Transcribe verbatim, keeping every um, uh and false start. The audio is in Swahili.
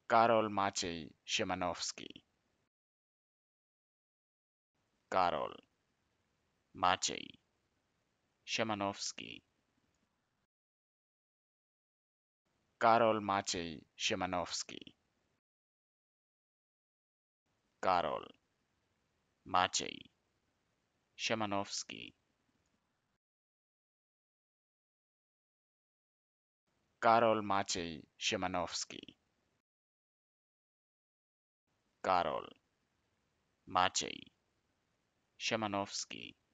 Karol Maciej Szymanowski. Karol Maciej Szymanowski. Karol Maciej Szymanowski. Karol Maciej Szymanowski. Karol Maciej Szymanowski. Karol Maciej Szymanowski.